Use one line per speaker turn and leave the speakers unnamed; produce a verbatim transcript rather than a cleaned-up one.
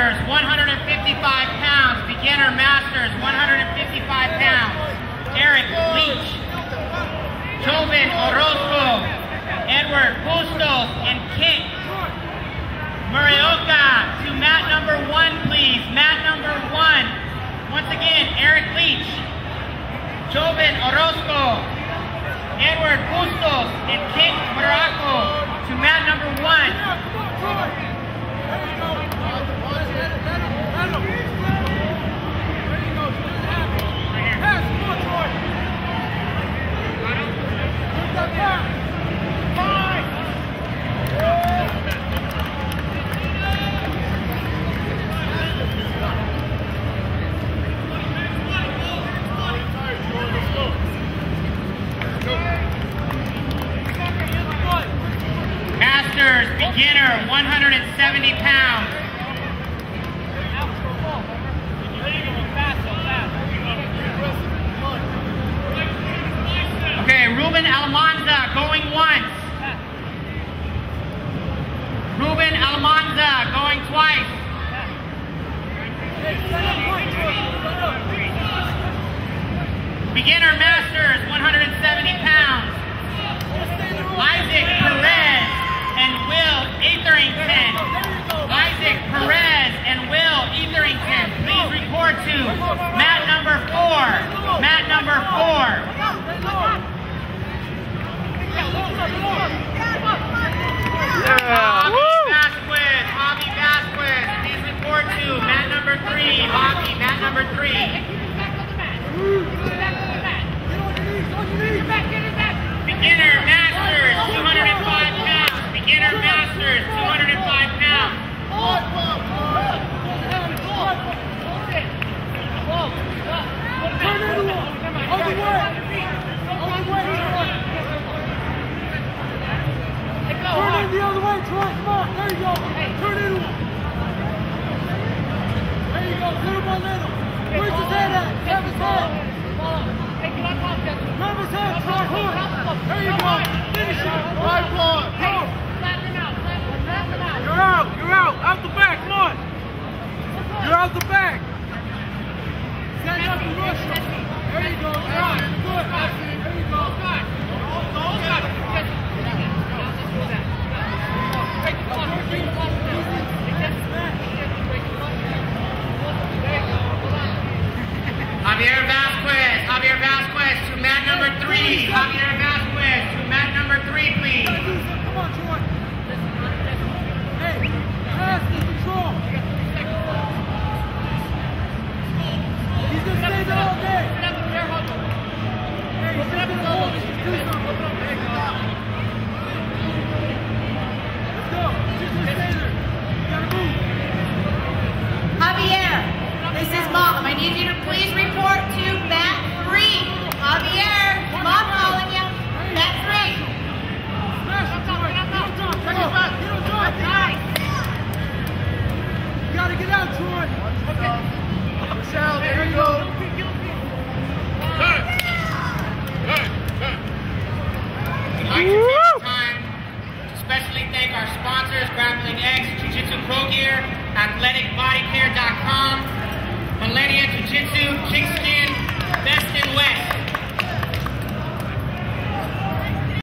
Masters, one hundred fifty-five pounds. Beginner Masters, one hundred fifty-five pounds. Eric Leach, Joven Orozco, Edward Bustos, and Kit Murioka to mat number one, please. Mat number one. Once again, Eric Leach, Joven Orozco, Edward Bustos, and Kit Murioka to mat number one. Masters, beginner, one hundred seventy pounds. Okay, Ruben Almanza going once. Ruben Almanza going twice. Beginner Masters, one hundred seventy pounds. Isaac Perez and Will Etherington. Isaac Perez and Will Etherington, please report to mat number four. Mat number four.
Yeah.
Javi Vasquez, Javi Vasquez, please report to mat number three. Javi, mat number three. Beginner Masters, two hundred five pounds. Beginner Masters, two hundred five pounds.
Turn in the other way, Troy. Come on. There you go. Turn in. There you go. Little by little. Where's his head at? Grab his head. Grab his head, Troy. Hook. There you go. Finish it. Right blood. Go. You're out. You're out. Out the back. Come on. You're out the back. Stand up and rush him. There you go. Good. Good. There you go.
Javier Vasquez, Javier Vasquez to mat number three. Javier Vasquez to mat number three, please.
Come on, Troy. Hey, pass the control. He's gonna stay there all day. Hey, he's just gonna hold it. Just do something. Let's go. He's just gonna stay there. You gotta move.
Javier, this is Mom. I need you to please report to mat three. Javier, Mom calling you. Mat three.
Smash it, Troy. Get on top. Take it back. Get on top.
Nice.
You gotta get out, Troy. Michelle, there you go.
I'd like to take the time to especially thank our sponsors, Grappling X, Jiu-Jitsu Pro Gear, athletic body care dot com, Millennia Jiu-Jitsu, Kingston